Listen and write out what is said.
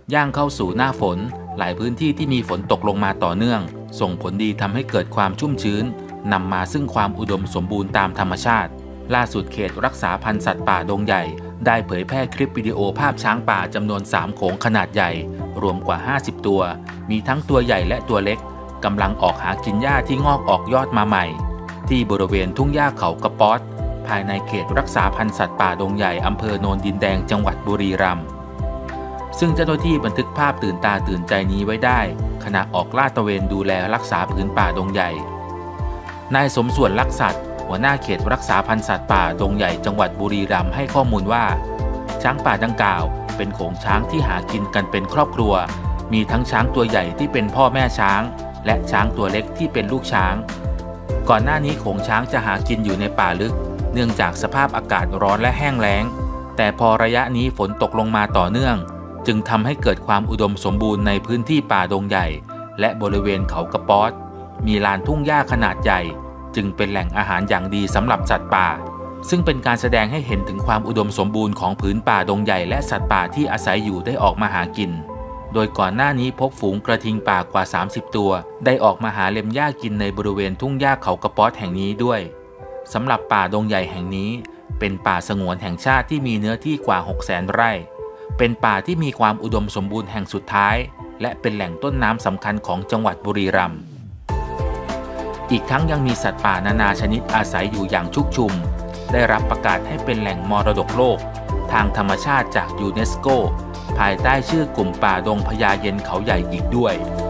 ย่างเข้าสู่หน้าฝนหลายพื้นที่ที่มีฝนตกลงมาต่อเนื่องส่งผลดีทำให้เกิดความชุ่มชื้นนำมาซึ่งความอุดมสมบูรณ์ตามธรรมชาติล่าสุดเขตรักษาพันธุ์สัตว์ป่าดงใหญ่ได้เผยแพร่คลิปวิดีโอภาพช้างป่าจำนวน3โขลงขนาดใหญ่รวมกว่า50ตัวมีทั้งตัวใหญ่และตัวเล็กกำลังออกหากินหญ้าที่งอกออกยอดมาใหม่ที่บริเวณทุ่งหญ้าเขากระป๊อดภายในเขตรักษาพันธุ์สัตว์ป่าดงใหญ่อำเภอโนนดินแดงจังหวัดบุรีรัมย์ซึ่งเจ้าหน้าที่บันทึกภาพตื่นตาตื่นใจนี้ไว้ได้ขณะออกลาดตระเวนดูแลรักษาพื้นป่าดงใหญ่นายสมส่วนลักษสัตว์หัวหน้าเขตรักษาพันธุ์สัตว์ป่าดงใหญ่จังหวัดบุรีรัมย์ให้ข้อมูลว่าช้างป่าดังกล่าวเป็นโขลงช้างที่หากินกันเป็นครอบครัวมีทั้งช้างตัวใหญ่ที่เป็นพ่อแม่ช้างและช้างตัวเล็กที่เป็นลูกช้างก่อนหน้านี้โขลงช้างจะหากินอยู่ในป่าลึกเนื่องจากสภาพอากาศร้อนและแห้งแล้งแต่พอระยะนี้ฝนตกลงมาต่อเนื่องจึงทำให้เกิดความอุดมสมบูรณ์ในพื้นที่ป่าดงใหญ่และบริเวณเขากระป๊อดมีลานทุ่งหญ้าขนาดใหญ่จึงเป็นแหล่งอาหารอย่างดีสำหรับสัตว์ป่าซึ่งเป็นการแสดงให้เห็นถึงความอุดมสมบูรณ์ของผืนป่าดงใหญ่และสัตว์ป่าที่อาศัยอยู่ได้ออกมาหากินโดยก่อนหน้านี้พบฝูงกระทิงป่ากว่า30ตัวได้ออกมาหาเล็มหญ้ากินในบริเวณทุ่งหญ้าเขากระป๊อดแห่งนี้ด้วยสำหรับป่าดงใหญ่แห่งนี้เป็นป่าสงวนแห่งชาติที่มีเนื้อที่กว่า 600,000 ไร่เป็นป่าที่มีความอุดมสมบูรณ์แห่งสุดท้ายและเป็นแหล่งต้นน้ำสำคัญของจังหวัดบุรีรัมย์อีกทั้งยังมีสัตว์ป่านานาชนิดอาศัยอยู่อย่างชุกชุมได้รับประกาศให้เป็นแหล่งมรดกโลกทางธรรมชาติจากยูเนสโกภายใต้ชื่อกลุ่มป่าดงพญาเย็นเขาใหญ่อีกด้วย